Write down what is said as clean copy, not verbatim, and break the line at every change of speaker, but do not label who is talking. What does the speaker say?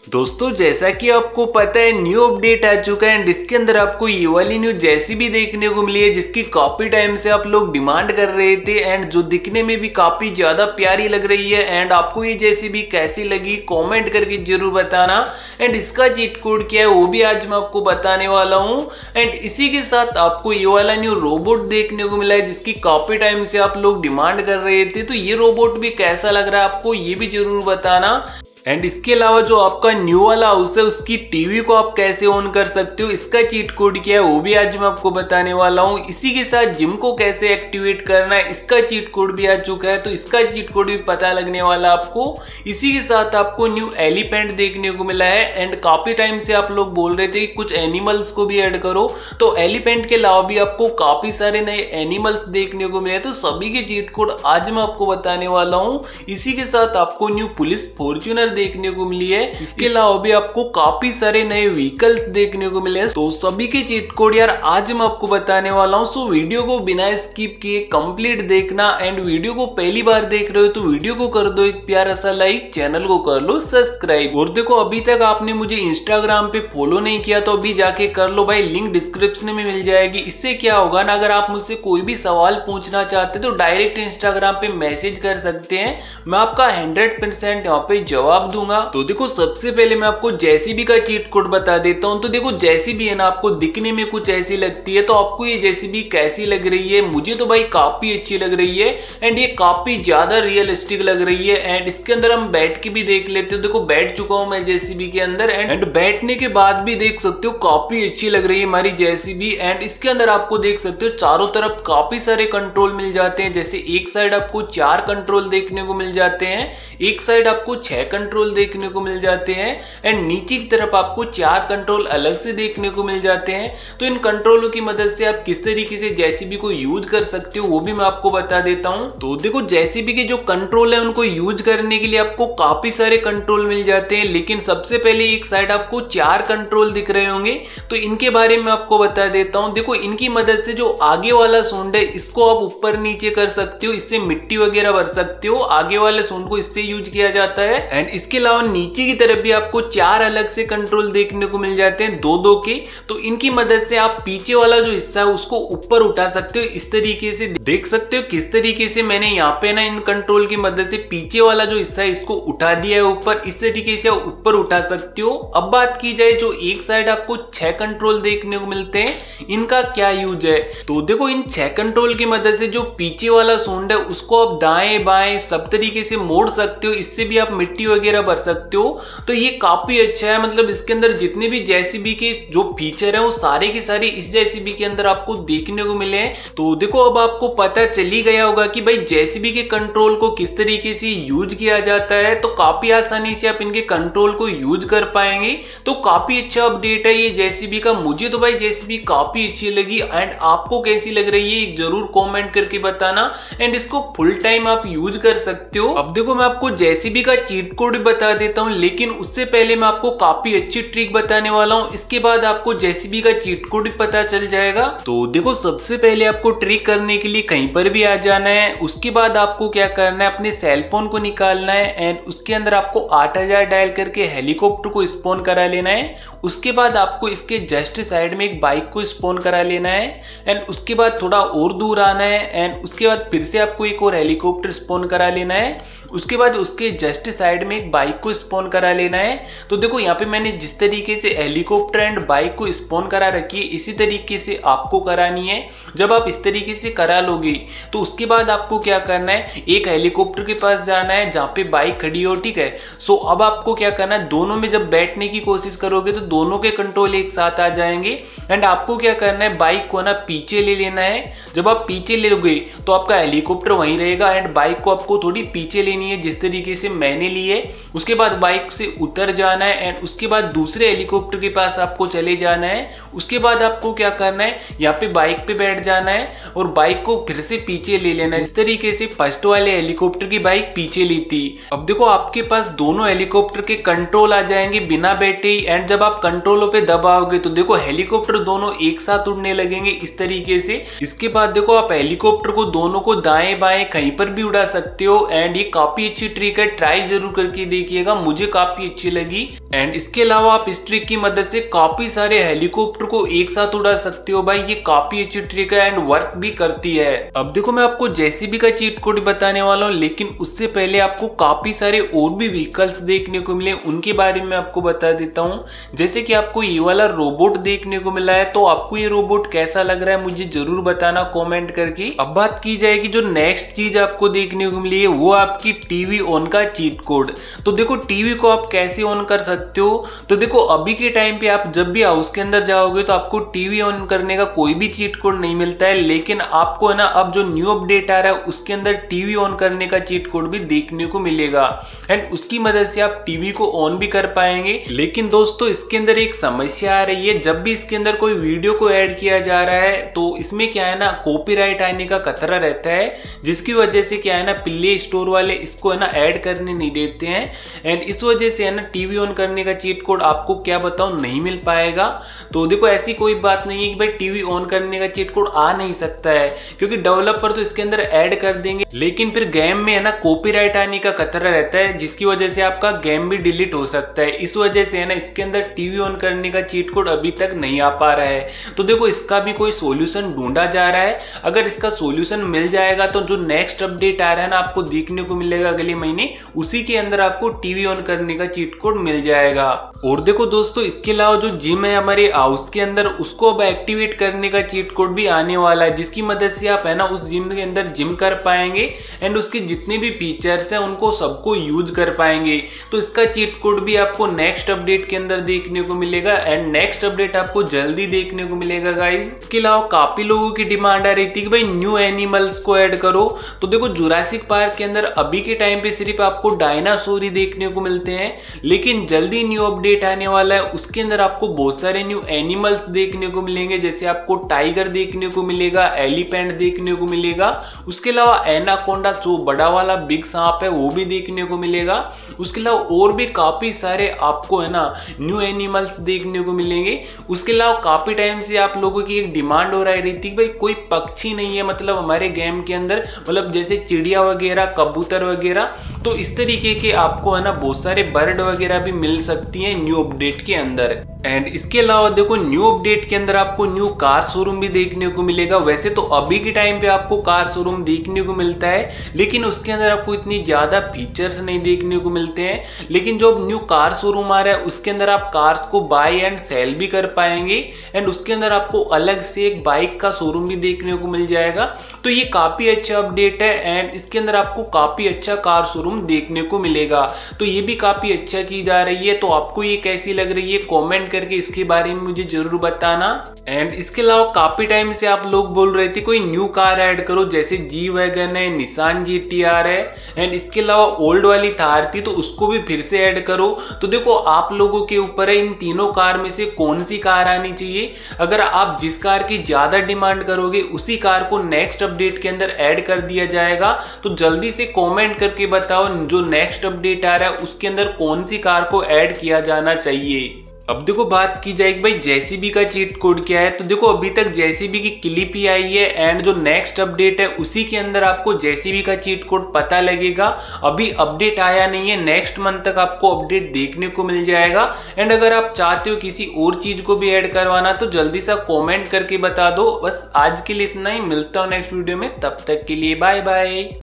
दोस्तों जैसा कि आपको पता है न्यू अपडेट आ चुका है एंड इसके अंदर आपको ये वाली न्यूज जेसीबी देखने को मिली है जिसकी काफी टाइम से आप लोग डिमांड कर रहे थे एंड जो दिखने में भी काफी ज्यादा प्यारी लग रही है। एंड आपको ये जेसीबी कैसी लगी कमेंट करके जरूर बताना एंड इसका चीट कोड क्या है वो भी आज मैं आपको बताने वाला हूँ। एंड इसी के साथ आपको ये वाला न्यू रोबोट देखने को मिला है जिसकी काफी टाइम से आप लोग डिमांड कर रहे थे, तो ये रोबोट भी कैसा लग रहा है आपको ये भी जरूर बताना। एंड इसके अलावा जो आपका न्यू वाला हाउस है उसकी टीवी को आप कैसे ऑन कर सकते हो, इसका चीट कोड क्या है वो भी आज मैं आपको बताने वाला हूँ। इसी के साथ जिम को कैसे एक्टिवेट करना है इसका चीट कोड भी आ चुका है, तो इसका चीट कोड भी पता लगने वाला आपको। इसी के साथ आपको न्यू एलिफेंट देखने को मिला है एंड काफी टाइम से आप लोग बोल रहे थे कि कुछ एनिमल्स को भी ऐड करो, तो एलिफेंट के अलावा भी आपको काफी सारे नए एनिमल्स देखने को मिले, तो सभी के चीट कोड आज मैं आपको बताने वाला हूँ। इसी के साथ आपको न्यू पुलिस फॉर्च्यूनर देखने को मिली है, इसके अलावा भी आपको काफी सारे नए व्हीकल्स देखने को मिले हैं, तो सभी के चीट कोड यार आज मैं आपको बताने वाला हूं। सो वीडियो को बिना स्किप किए कंप्लीट देखना एंड वीडियो को पहली बार देख रहे हो तो वीडियो को कर दो एक प्यारा सा लाइक, चैनल को कर लो सब्सक्राइब। और देखो अभी तक आपने मुझे इंस्टाग्राम पे फॉलो नहीं किया तो अभी जाके कर लो भाई, लिंक डिस्क्रिप्शन में मिल जाएगी। इससे क्या होगा ना, अगर आप मुझसे कोई भी सवाल पूछना चाहते तो डायरेक्ट इंस्टाग्राम पे मैसेज कर सकते हैं, मैं आपका 100% यहाँ पे जवाब दूंगा। तो देखो सबसे पहले मैं आपको जेसीबी का चीट कोड बता देता हूं। तो देखो जेसीबी है ना आपको दिखने में कुछ ऐसी लगती है, तो आपको ये जेसीबी कैसी लग रही है, मुझे तो भाई काफी अच्छी लग रही है एंड ये काफी ज्यादा रियलिस्टिक लग रही है। एंड इसके अंदर हम बैठ के भी देख लेते हो, देखो बैठ चुका हूं मैं जेसीबी के अंदर एंड बैठने के बाद भी देख सकते हो काफी अच्छी लग रही है हमारी जेसीबी। एंड इसके अंदर आपको देख सकते हो चारों तरफ काफी सारे कंट्रोल मिल जाते हैं, जैसे एक साइड आपको 4 कंट्रोल देखने को मिल जाते हैं, एक साइड आपको 6 कंट्रोल देखने को मिल जाते हैं एंड नीचे की तरफ आपको 4 कंट्रोल अलग से देखने को मिल जाते हैं। तो इन कंट्रोलों की मदद से आप किस तरीके से जेसीबी को यूज कर सकते हो वो भी मैं आपको बता देता हूं। तो देखो जेसीबी के जो कंट्रोल है उनको यूज करने के लिए आपको काफी सारे कंट्रोल मिल जाते हैं, लेकिन सबसे पहले एक साइड आपको 4 कंट्रोल दिख रहे होंगे, तो इनके बारे में आपको बता देता हूं। देखो इनकी मदद से जो आगे वाला सूंड है इसको आप ऊपर नीचे कर सकते हो, इससे मिट्टी वगैरह भर सकते हो, आगे वाले सूंड को इससे यूज किया जाता है। एंड इसके अलावा नीचे की तरफ भी आपको 4 अलग से कंट्रोल देखने को मिल जाते हैं, 2-2 के, तो इनकी मदद से आप पीछे वाला जो हिस्सा है उसको ऊपर उठा सकते हो। इस तरीके से देख सकते हो किस तरीके से मैंने यहाँ पे ना इन कंट्रोल की मदद से पीछे वाला जो हिस्सा है इसको उठा दिया है ऊपर, इस तरीके से आप ऊपर उठा सकते हो। अब बात की जाए जो एक साइड आपको 6 कंट्रोल देखने को मिलते हैं इनका क्या यूज है, तो देखो इन 6 कंट्रोल की मदद से जो पीछे वाला सूंड है उसको आप दाएं बाएं सब तरीके से मोड़ सकते हो, इससे भी आप मिट्टी वगैरह भर सकते हो। तो ये काफी अच्छा है, मतलब इसके अंदर जितने भी जेसीबी के जो फीचर है वो सारे के सारे इस जेसीबी के अंदर आपको देखने को मिले हैं। तो देखो अब आपको पता चल ही गया होगा कि भाई जेसीबी के कंट्रोल को किस तरीके से यूज किया जाता है, तो काफी आसानी से आप इनके कंट्रोल को यूज कर पाएंगे। तो काफी अच्छा अपडेट है ये जेसीबी का, मुझे तो भाई जेसीबी काफी अच्छी लगी एंड आपको कैसी लग रही है जरूर कॉमेंट करके बताना एंड इसको फुल टाइम आप यूज कर सकते हो। अब देखो मैं आपको जेसीबी का चीट कोड बता देता हूँ, लेकिन उससे पहले मैं आपको काफी अच्छी ट्रिक बताने वाला हूँ, इसके बाद आपको जेसीबी का चीट कोड भी पता चल जाएगा। तो देखो सबसे पहले आपको ट्रिक करने के लिए कहीं पर भी आ जाना है, उसके बाद आपको क्या करना है अपने सेल फोन को निकालना है एंड उसके अंदर आपको 8000 डायल करके हेलीकॉप्टर को स्पॉन करा लेना है। उसके बाद आपको इसके जस्ट साइड में एक बाइक को स्पॉन करा लेना है एंड उसके बाद थोड़ा और दूर आना है एंड उसके बाद फिर से आपको एक और हेलीकॉप्टर स्पॉन करा लेना है। उसके बाद उसके जस्ट साइड में एक बाइक को स्पॉन करा लेना है। तो देखो यहाँ पे मैंने जिस तरीके से हेलीकॉप्टर एंड बाइक को स्पॉन करा रखी है इसी तरीके से आपको करानी है। जब आप इस तरीके से करा लोगे तो उसके बाद आपको क्या करना है, एक हेलीकॉप्टर के पास जाना है जहाँ पे बाइक खड़ी हो, ठीक है। सो अब आपको क्या करना है, दोनों में जब बैठने की कोशिश करोगे तो दोनों के कंट्रोल एक साथ आ जाएंगे एंड आपको क्या करना है बाइक को ना पीछे ले लेना है। जब आप पीछे ले लोगे तो आपका हेलीकॉप्टर वहीं रहेगा एंड बाइक को आपको थोड़ी पीछे लेनी है जिस तरीके से मैंने ली है। उसके बाद बाइक से उतर जाना है एंड उसके बाद दूसरे हेलीकॉप्टर के पास आपको चले जाना है। उसके बाद आपको क्या करना है, यहाँ पे बाइक पे बैठ जाना है और बाइक को फिर से पीछे ले लेना है, इस तरीके से फर्स्ट वाले हेलीकॉप्टर की बाइक पीछे ली थी। अब देखो आपके पास दोनों हेलीकॉप्टर के कंट्रोल आ जाएंगे बिना बैठे ही एंड जब आप कंट्रोलों पे दबाओगे तो देखो हेलीकॉप्टर दोनों एक साथ उड़ने लगेंगे इस तरीके से। इसके बाद देखो आप हेलीकॉप्टर को दोनों को दाएं बाएं कहीं पर भी उड़ा सकते हो एंड ये काफी काफी अच्छी ट्रिक है, ट्राई जरूर करके देखिएगा, मुझे काफी अच्छी लगी। एंड इसके अलावा आप इस ट्रिक की मदद से काफी सारे हेलीकॉप्टर को एक साथ उड़ा सकते हो भाई, ये काफी अच्छी ट्रिक है एंड वर्क भी करती है। अब देखो मैं आपको जेसीबी का चीट कोड बताने वाला हूँ, लेकिन उससे पहले आपको काफी सारे और भी व्हीकल्स देखने को मिले, उनके बारे में आपको बता देता हूँ। जैसे कि आपको ये वाला रोबोट देखने को मिला है, तो आपको ये रोबोट कैसा लग रहा है मुझे जरूर बताना कमेंट करके। अब बात की जाएगी जो नेक्स्ट चीज आपको देखने को मिली है, वो आपकी टीवी ऑन का चीट कोड। तो देखो टीवी को आप कैसे ऑन कर सकते हो, तो देखो अभी के टाइम पे आप जब भी हाउस के अंदर जाओगे तो आपको टीवी ऑन करने का कोई भी चीट कोड नहीं मिलता है, लेकिन आपको है ना अब जो न्यू अपडेट आ रहा है उसके अंदर टीवी ऑन करने का चीट कोड भी देखने को मिलेगा एंड उसकी मदद से आप टीवी को ऑन भी कर पाएंगे। लेकिन दोस्तों इसके अंदर एक समस्या आ रही है, जब भी इसके अंदर कोई वीडियो को ऐड किया जा रहा है तो इसमें क्या है ना कॉपीराइट आने का खतरा रहता है, जिसकी वजह से क्या है ना प्ले स्टोर वाले इसको है ना ऐड करने नहीं देते हैं एंड इस वजह से है ना टीवी ऑन करने का चीट कोड आपको क्या बताऊं नहीं मिल पाएगा। तो देखो ऐसी कोई बात नहीं है कि भाई टीवी ऑन करने का चीट कोड आ नहीं सकता है, क्योंकि डेवलपर तो इसके अंदर ऐड कर देंगे, लेकिन फिर गेम में है ना कॉपीराइट आने का खतरा रहता है, जिसकी वजह से आपका गेम भी डिलीट हो सकता है। इस वजह से है ना इसके अंदर टीवी ऑन करने का चीट कोड अभी तक नहीं आ पा रहा है। तो देखो इसका भी कोई सॉल्यूशन ढूंढा जा रहा है, अगर इसका सॉल्यूशन मिल जाएगा तो जो नेक्स्ट अपडेट आ रहा है ना आपको देखने को मिलेगा अगले महीने, उसी के अंदर आपको टीवी ऑन करने का चीट कोड मिल जाएगा। और देखो दोस्तों इसके अलावा जो जिम है हमारे हाउस के अंदर, उसको अब एक्टिवेट करने का चीट कोड भी आने वाला है, जिसकी मदद से आप है ना उस जिम के अंदर जिम कर पाएंगे एंड उसके जितने भी फीचर्स हैं उनको सबको यूज कर पाएंगे। तो इसका चीट कोड भी आपको नेक्स्ट अपडेट के अंदर देखने को मिलेगा एंड नेक्स्ट अपडेट आपको जल्दी देखने को मिलेगा गाइस। इसके अलावा काफी लोगों की डिमांड आ रही थी कि भाई न्यू एनिमल्स को ऐड करो, तो देखो जुरासिक पार्क के अंदर अभी के टाइम पे सिर्फ आपको डायनासोर ही देखने को मिलते हैं, लेकिन जल्दी न्यू अपडेट आने वाला है, उसके अंदर आपको बहुत सारे न्यू एनिमल्स देखने को मिलेंगे। जैसे आपको टाइगर देखने को मिलेगा, एलिफेंट देखने को मिलेगा, उसके अलावा एनाकोंडा जो बड़ा वाला बिग सांप है वो भी देखने को मिलेगा, उसके अलावा और भी काफी सारे आपको है ना न्यू एनिमल्स देखने को मिलेंगे। उसके अलावा काफी टाइम से आप लोगों की एक डिमांड हो रही थी कि भाई कोई पक्षी नहीं है मतलब हमारे गेम के अंदर, मतलब जैसे चिड़िया वगैरह कबूतर वगैरह, तो इस तरीके के आपको है ना बहुत सारे बर्ड वगैरह भी मिल सकती हैं न्यू अपडेट के अंदर। एंड इसके अलावा देखो न्यू अपडेट के अंदर आपको न्यू कार शोरूम भी देखने को मिलेगा। वैसे तो अभी के टाइम पे आपको कार शोरूम देखने को मिलता है, लेकिन उसके अंदर आपको इतनी ज्यादा फीचर्स नहीं देखने को मिलते हैं, लेकिन जो न्यू कार शोरूम आ रहा है उसके अंदर आप कार्स को बाय एंड सेल भी कर पाएंगे एंड उसके अंदर आपको अलग से एक बाइक का शोरूम भी देखने को मिल जाएगा। तो ये काफी अच्छा अपडेट है एंड इसके अंदर आपको काफी अच्छा कार शोरूम देखने को मिलेगा, तो ये भी काफी अच्छा चीज आ रही है। तो आपको ये कैसी लग रही है कमेंट करके इसके बारे में मुझे जरूर बताना। एंड इसके अलावा काफी टाइम से आप लोग बोल रहे थे कोई न्यू कार ऐड करो, जैसे जी वैगन है, निसान GTR है एंड इसके अलावा ओल्ड वाली थार थी तो उसको भी फिर से ऐड करो। तो देखो आप लोगों के ऊपर है इन तीनों कार में से कौन सी कार आनी चाहिए। अगर आप जिस कार की ज्यादा डिमांड करोगे उसी कार को नेक्स्ट अपडेट के अंदर ऐड कर दिया जाएगा। तो जल्दी से कमेंट करके बताओ जो नेक्स्ट अपडेट आ रहा है उसके अंदर कौन सी कार को ऐड किया जाना चाहिए। अब देखो बात की जाएगी भाई जेसीबी का चीट कोड क्या है, तो देखो अभी तक जेसीबी की क्लिप ही आई है एंड जो नेक्स्ट अपडेट है उसी के अंदर आपको जेसीबी का चीट कोड पता लगेगा। अभी अपडेट आया नहीं है, नेक्स्ट मंथ तक आपको अपडेट देखने को मिल जाएगा। एंड अगर आप चाहते हो किसी और चीज को भी ऐड करवाना तो जल्दी से कॉमेंट करके बता दो। बस आज के लिए इतना ही, मिलता हूँ नेक्स्ट वीडियो में, तब तक के लिए बाय बाय।